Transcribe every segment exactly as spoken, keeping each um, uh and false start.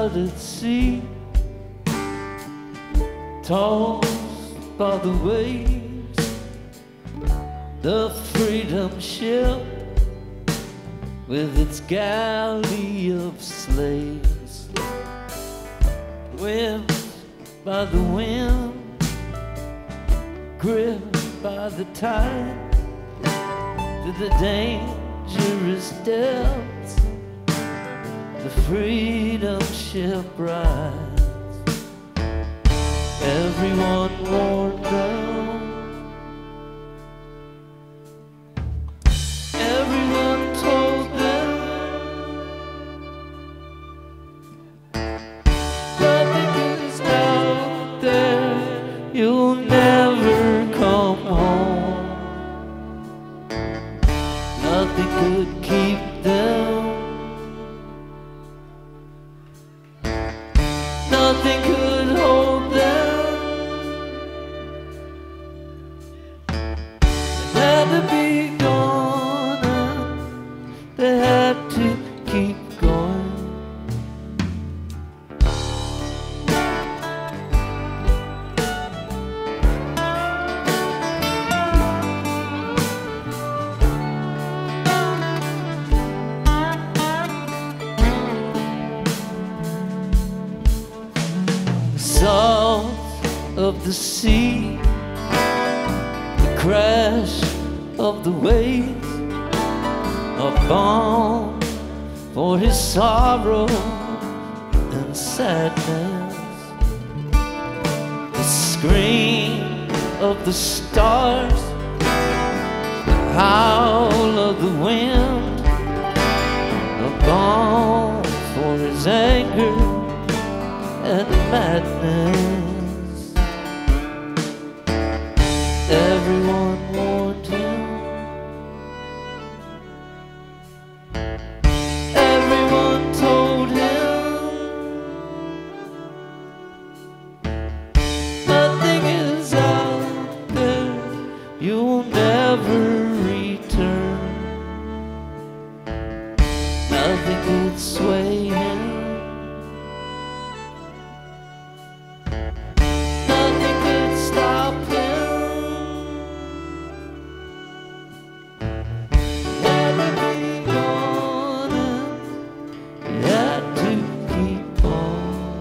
out at sea, tossed by the waves, the freedom ship with its galley of slaves, whipped by the wind, gripped by the tide, to the dangerous depths the freedom ship rides. Everyone worn down, everyone told them nothing is out there, you'll never come home. Nothing could keep them, nothing could hold them. They had to be gone and they had to keep going. Salt of the sea, the crash of the waves, a balm for his sorrow and sadness. The scream of the stars, the howl of the wind, a balm for his anger and madness. Everyone warned him, everyone told him, nothing is out there, you'll never return. Nothing could sway him, nothing could stop him. He had to be gone and he had to keep on.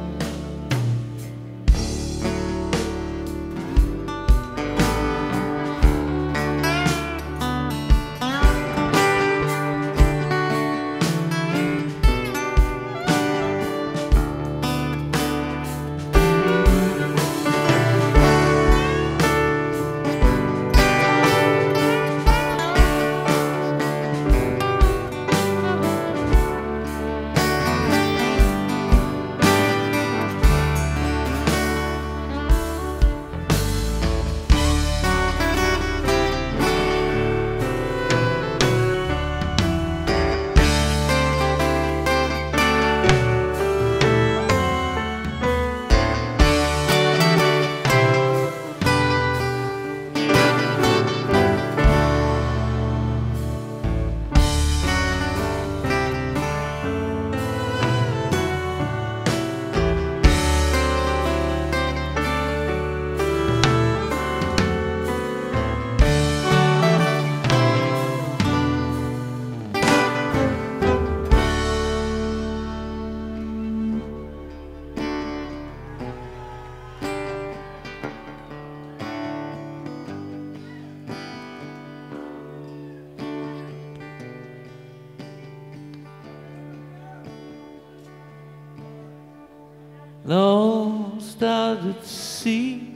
Lost out at sea,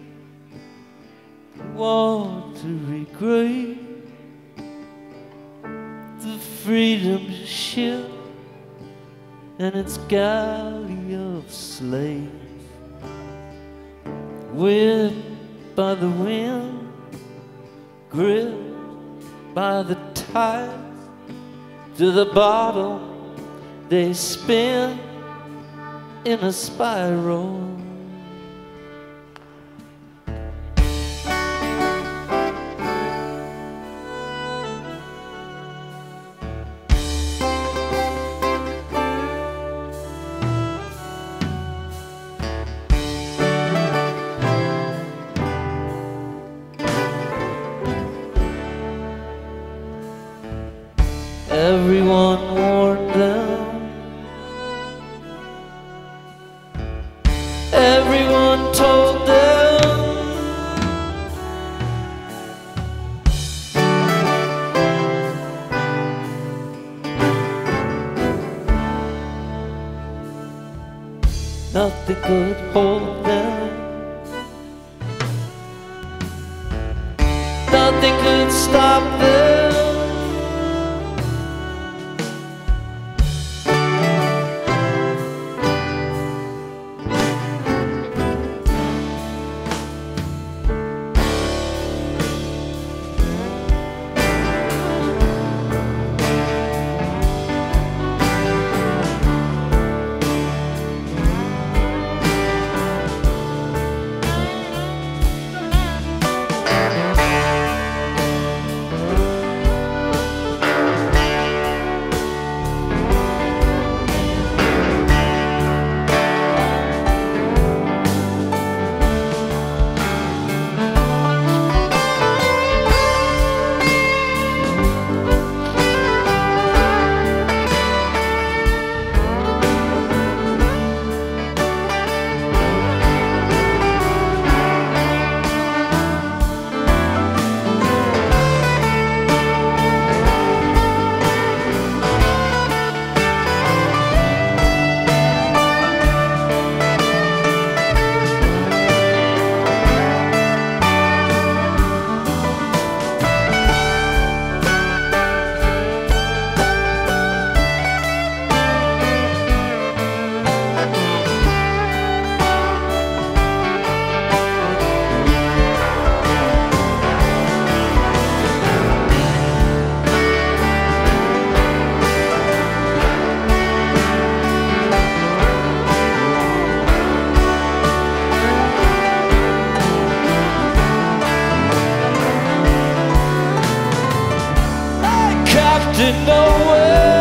watery grave, the freedom ship and its galley of slaves, whipped by the wind, gripped by the tides, to the bottom they spin in a spiral. everyone warned them. Everyone told them nothing could hold them. Nothing could stop them. To nowhere.